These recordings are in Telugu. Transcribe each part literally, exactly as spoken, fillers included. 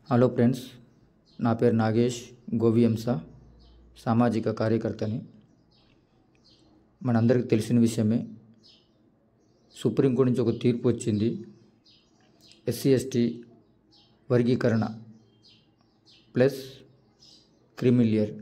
హలో ఫ్రెండ్స్, నా పేరు నాగేష్ గోవియంస, సామాజిక కార్యకర్తని. మనందరికీ తెలిసిన విషయమే, సుప్రీంకోర్టు నుంచి ఒక తీర్పు వచ్చింది. ఎస్సీ ఎస్టీ వర్గీకరణ ప్లస్ క్రిమిలియర్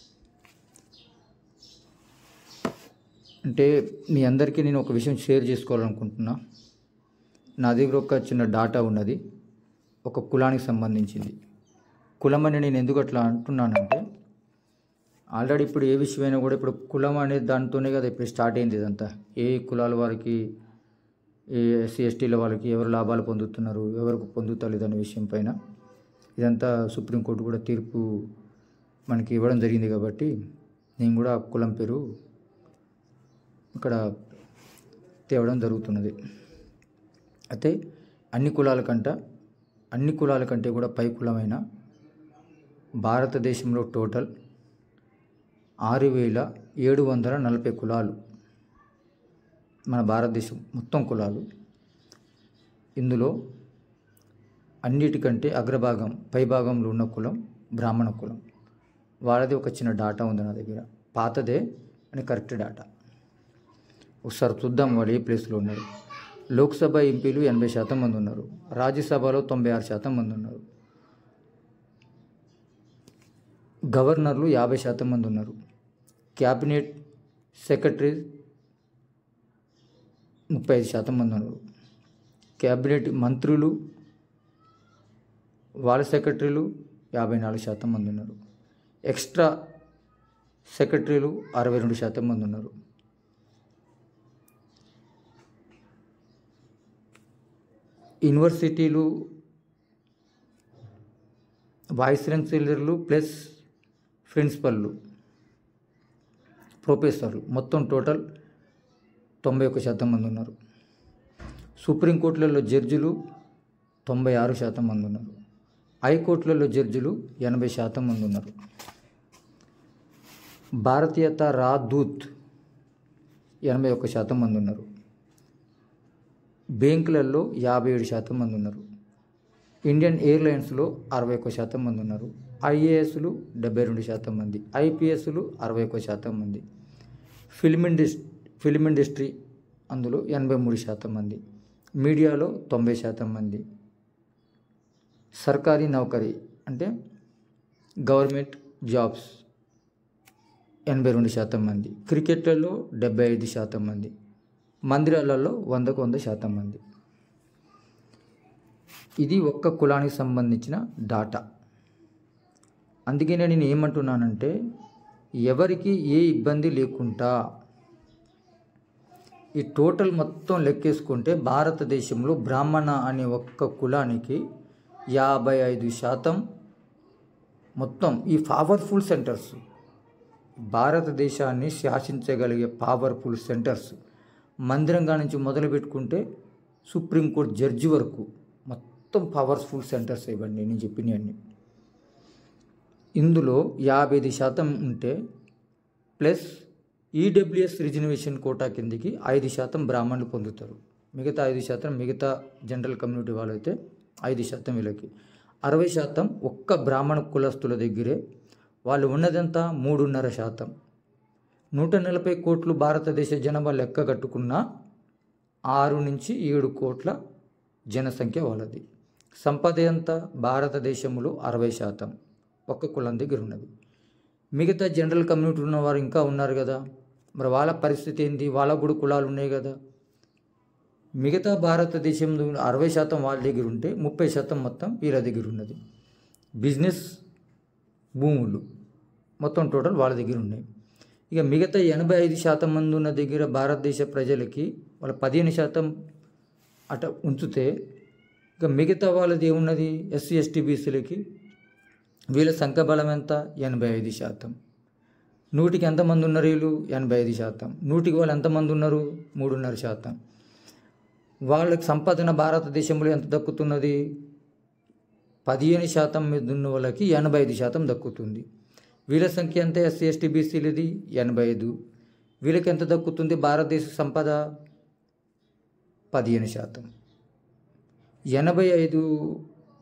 అంటే మీ అందరికీ నేను ఒక విషయం షేర్ చేసుకోవాలనుకుంటున్నా. నా దగ్గర ఒక చిన్న డాటా ఉన్నది, ఒక కులానికి సంబంధించింది. కులం అని నేను ఎందుకు అట్లా అంటున్నానంటే, ఆల్రెడీ ఇప్పుడు ఏ విషయమైనా కూడా ఇప్పుడు కులం అనేది దాంతోనే కదా ఇప్పుడు స్టార్ట్ అయింది. ఇదంతా ఏ కులాల వారికి, ఏ ఎస్సీ ఎస్టీల వాళ్ళకి ఎవరు లాభాలు పొందుతున్నారు, ఎవరికి పొందుతలేదు అనే విషయం పైన ఇదంతా సుప్రీంకోర్టు కూడా తీర్పు మనకి ఇవ్వడం జరిగింది. కాబట్టి నేను కూడా కులం పేరు ఇక్కడ తేవడం జరుగుతున్నది. అయితే అన్ని కులాల కంట అన్ని కులాల కంటే కూడా పై కులమైన భారతదేశంలో టోటల్ ఆరు వేల ఏడు వందల నలభై కులాలు మన భారతదేశం మొత్తం కులాలు. ఇందులో అన్నిటికంటే అగ్రభాగం పైభాగంలో ఉన్న కులం బ్రాహ్మణ కులం. వాళ్ళది ఒక చిన్న డాటా ఉంది నా దగ్గర, పాతదే అని కరెక్ట్ డాటా. ఒకసారి చూద్దాం వాళ్ళు ఏ ప్లేస్లో ఉన్నారు. లోక్సభ ఎంపీలు ఎనభై శాతం మంది ఉన్నారు, రాజ్యసభలో తొంభై ఆరు శాతం మంది ఉన్నారు, గవర్నర్లు యాభై శాతం మంది ఉన్నారు, క్యాబినెట్ సెక్రటరీ ముప్పై ఐదు శాతం మంది ఉన్నారు, క్యాబినెట్ మంత్రులు వాళ్ళ సెక్రటరీలు యాభై నాలుగు శాతం మంది ఉన్నారు, ఎక్స్ట్రా సెక్రటరీలు అరవై రెండు శాతం మంది ఉన్నారు. యూనివర్సిటీలు వైస్ ఛాన్సలర్లు ప్లస్ ప్రిన్సిపల్లు ప్రొఫెసర్లు మొత్తం టోటల్ తొంభై ఒక్క శాతం మంది ఉన్నారు. సుప్రీంకోర్టులలో జడ్జిలు తొంభై ఆరు శాతం మంది ఉన్నారు, హైకోర్టులలో జడ్జిలు ఎనభై శాతం మంది ఉన్నారు. భారతీయత రాదూత్ ఎనభై ఒక్క శాతం మంది ఉన్నారు, బ్యాంకులలో యాభై ఏడు శాతం మంది ఉన్నారు, ఇండియన్ ఎయిర్లైన్స్లో అరవై ఒక్క శాతం మంది ఉన్నారు, ఐఏఎస్లు డెబ్బై రెండు శాతం మంది, ఐపీఎస్లు అరవై ఒక్క శాతం మంది, ఫిల్మ్ ఇండస్ ఫిల్మ్ ఇండస్ట్రీ అందులో ఎనభై మూడు శాతం మంది, మీడియాలో తొంభై శాతం మంది, సర్కారీ నౌకరీ అంటే గవర్నమెంట్ జాబ్స్ ఎనభై రెండు శాతం మంది, క్రికెట్లలో డెబ్బై ఐదు శాతం మంది, మందిరాలలో వందకు వంద శాతం మంది. ఇది ఒక్క కులానికి సంబంధించిన డాటా. అందుకనే నేను ఏమంటున్నానంటే, ఎవరికి ఏ ఇబ్బంది లేకుండా ఈ టోటల్ మొత్తం లెక్కేసుకుంటే భారతదేశంలో బ్రాహ్మణ అనే ఒక్క కులానికి యాభై ఐదు శాతం మొత్తం ఈ పవర్ఫుల్ సెంటర్స్, భారతదేశాన్ని శాసించగలిగే పవర్ఫుల్ సెంటర్స్, మందిరంగా నుంచి మొదలు పెట్టుకుంటే సుప్రీంకోర్టు జడ్జి వరకు మొత్తం పవర్ఫుల్ సెంటర్స్ ఇవ్వండి నేను చెప్పినవన్నీ. ఇందులో యాభై ఐదు శాతం ఉంటే ప్లస్ ఈడబ్ల్యూఎస్ రిజర్వేషన్ కోటా కిందికి ఐదు శాతం బ్రాహ్మణులు పొందుతారు. మిగతా ఐదు శాతం మిగతా జనరల్ కమ్యూనిటీ వాళ్ళు అయితే ఐదు శాతం వీళ్ళకి, అరవై శాతం ఒక్క బ్రాహ్మణ కులస్తుల దగ్గరే. వాళ్ళు ఉన్నదంతా మూడున్నర శాతం. నూట నలభై కోట్లు భారతదేశ జనాభా లెక్క కట్టుకున్న ఆరు నుంచి ఏడు కోట్ల జనసంఖ్య వాళ్ళది. సంపద ఎంత భారతదేశంలో అరవై శాతం ఒక్క కులం దగ్గర ఉన్నది. మిగతా జనరల్ కమ్యూనిటీ ఉన్నవారు ఇంకా ఉన్నారు కదా, మరి వాళ్ళ పరిస్థితి ఏంటి? వాళ్ళకు కూడా కులాలు ఉన్నాయి కదా. మిగతా భారతదేశంలో అరవై శాతం వాళ్ళ దగ్గర ఉంటే ముప్పై శాతం మొత్తం వీళ్ళ దగ్గర ఉన్నది. బిజినెస్ భూములు మొత్తం టోటల్ వాళ్ళ దగ్గర ఉన్నాయి. ఇక మిగతా ఎనభై ఐదు శాతం మంది ఉన్న దగ్గర భారతదేశ ప్రజలకి వాళ్ళ పదిహేను శాతం అట ఉంచితే, ఇక మిగతా వాళ్ళది ఏమున్నది? ఎస్సీ ఎస్టీ బీసీలకి వీళ్ళ సంఖ్యాబలం ఎంత? ఎనభై ఐదు శాతం. నూటికి ఎంతమంది ఉన్నారు వీళ్ళు? ఎనభై ఐదు శాతం. నూటికి వాళ్ళు ఎంతమంది ఉన్నారు? మూడున్నర శాతం. వాళ్ళకి సంపాదన భారతదేశంలో ఎంత దక్కుతున్నది? పదిహేను శాతం మీద ఉన్న వాళ్ళకి ఎనభై ఐదు శాతం దక్కుతుంది. వీళ్ళ సంఖ్య ఎంత? ఎస్సీ ఎస్టీ బీసీలది ఎనభై ఐదు. వీళ్ళకి ఎంత దక్కుతుంది భారతదేశ సంపద? పదిహేను శాతం. ఎనభై ఐదు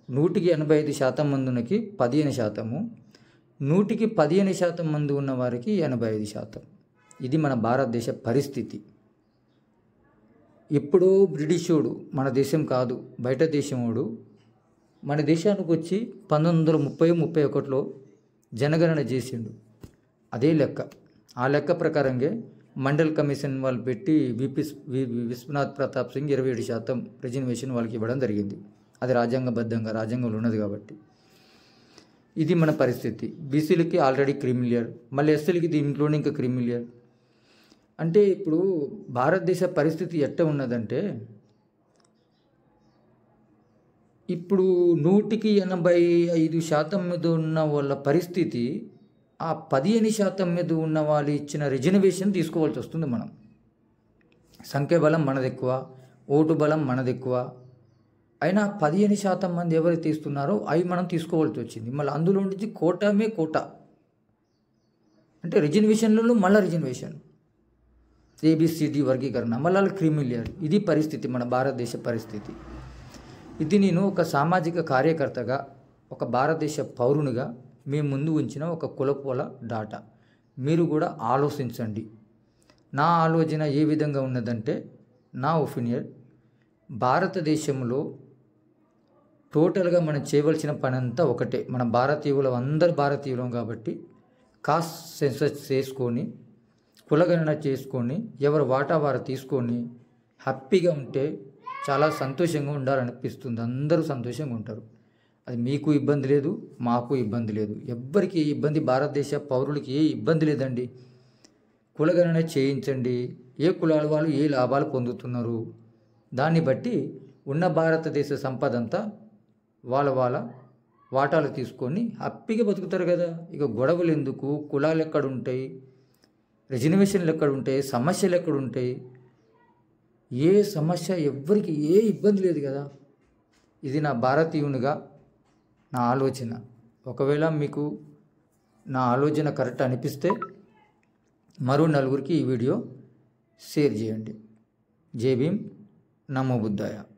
నూటికి ఎనభై ఐదు శాతం మందునకి పదిహేను శాతము, నూటికి పదిహేను శాతం మంది ఉన్న వారికి ఎనభై ఐదు శాతం. ఇది మన భారతదేశ పరిస్థితి. ఎప్పుడో బ్రిటిషోడు, మన దేశం కాదు బయట దేశమోడు మన దేశానికి వచ్చి పంతొమ్మిది వందల ముప్పై ముప్పై ఒకటిలో జనగణన చేసిండు. అదే లెక్క. ఆ లెక్క ప్రకారంగా మండల్ కమిషన్ వాళ్ళు పెట్టి విపి విశ్వనాథ్ ప్రతాప్ సింగ్ ఇరవై ఏడు శాతం రిజర్వేషన్ వాళ్ళకి ఇవ్వడం జరిగింది. అది రాజ్యాంగబద్ధంగా రాజ్యాంగంలో ఉన్నది కాబట్టి. ఇది మన పరిస్థితి. బీసీలకి ఆల్రెడీ క్రిమిలియర్, మళ్ళీ ఎస్సీలకి దీంట్లోనే ఇంకా క్రిమిలియర్. అంటే ఇప్పుడు భారతదేశ పరిస్థితి ఎట్ట ఉన్నదంటే, ఇప్పుడు నూటికి ఎనభై ఐదు శాతం మీద ఉన్న వాళ్ళ పరిస్థితి ఆ పదిహేను శాతం మీద ఉన్న వాళ్ళు ఇచ్చిన రిజర్వేషన్ తీసుకోవాల్సి వస్తుంది. మనం సంఖ్యాబలం మనది ఎక్కువ, ఓటు బలం మనది ఎక్కువ, అయినా పదిహేను శాతం మంది ఎవరు తీస్తున్నారో అవి మనం తీసుకోవాల్సి వచ్చింది. మళ్ళీ అందులో నుంచి కోటామే కోట అంటే రిజర్వేషన్లలో మళ్ళీ రిజర్వేషన్, ఏబిసిడి వర్గీకరణ, మళ్ళీ క్రిమిలియర్. ఇది పరిస్థితి, మన భారతదేశ పరిస్థితి. ఇది నేను ఒక సామాజిక కార్యకర్తగా, ఒక భారతదేశ పౌరునిగా మీ ముందు ఉంచిన ఒక కులపోల డాటా. మీరు కూడా ఆలోచించండి. నా ఆలోచన ఏ విధంగా ఉన్నదంటే, నా ఒపీనియన్, భారతదేశంలో టోటల్గా మనం చేయవలసిన పని అంతా ఒకటే. మన భారతీయులు అందరు భారతీయులం కాబట్టి కాస్ట్ సెన్సస్ చేసుకొని, కులగణన చేసుకొని, ఎవరు వాటా వారు తీసుకొని హ్యాపీగా ఉంటే చాలా సంతోషంగా ఉండాలనిపిస్తుంది. అందరూ సంతోషంగా ఉంటారు. అది మీకు ఇబ్బంది లేదు, మాకు ఇబ్బంది లేదు, ఎవ్వరికి ఏ ఇబ్బంది, భారతదేశ పౌరులకి ఏ ఇబ్బంది లేదండి. కులగణన చేయించండి, ఏ కులాల వాళ్ళు ఏ లాభాలు పొందుతున్నారు దాన్ని బట్టి ఉన్న భారతదేశ సంపద అంతా వాళ్ళ వాళ్ళ వాటాలు తీసుకొని హ్యాపీగా బతుకుతారు కదా. ఇక గొడవలు ఎందుకు, కులాలు ఎక్కడుంటాయి, రిజర్వేషన్లు ఎక్కడుంటాయి, సమస్యలు ఎక్కడుంటాయి, ఏ సమస్య ఎవ్వరికి ఏ ఇబ్బంది లేదు కదా. ఇది నా భారతీయునిగా నా ఆలోచన. ఒకవేళ మీకు నా ఆలోచన కరెక్ట్ అనిపిస్తే మరో నలుగురికి ఈ వీడియో షేర్ చేయండి. జై భీమ్, నమో బుద్ధాయ.